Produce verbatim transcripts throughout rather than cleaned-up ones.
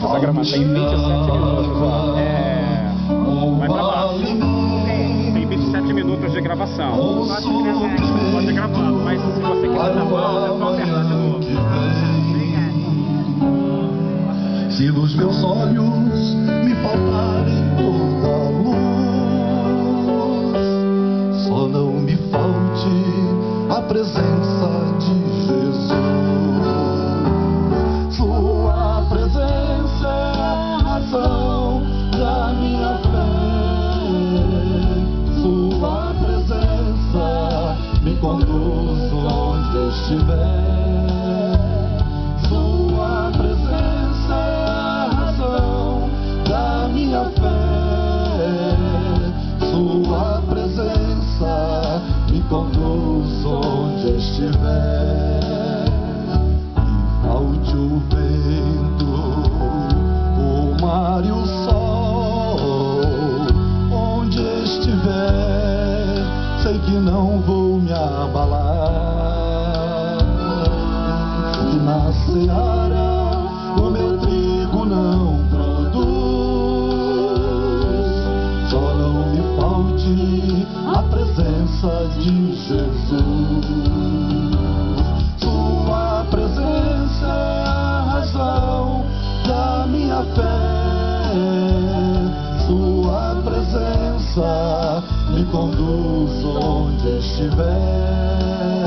essa gravação. Tem vinte e sete minutos, ó. É... Vai pra baixo. Tem vinte e sete minutos de gravação. Pode gravar, mas se você quiser dar volta, é só apertar de novo. Se nos meus olhos me faltarem toda a luz, só não me falte a presença de Jesus. Sua presença é a razão da minha fé. Sua presença me conduz onde estiver. Sua presença é a razão da minha fé. Sua presença me conduz onde estiver. E falte o vento, o mar e o sol, onde estiver, sei que não vou me abalar. E na seara o meu trigo não produz, só não me falte a presença de Jesus. Sua presença é a razão da minha fé. Sua presença me conduz onde estiver.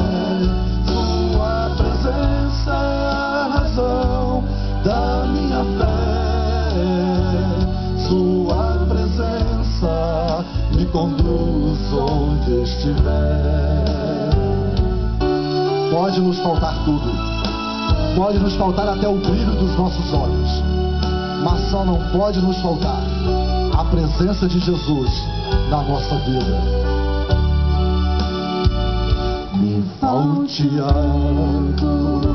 Sua presença é a razão da minha fé. Sua presença me conduz onde estiver. Pode nos faltar tudo, pode nos faltar até o brilho dos nossos olhos, mas só não pode nos faltar a presença de Jesus na nossa vida. Me falte algo,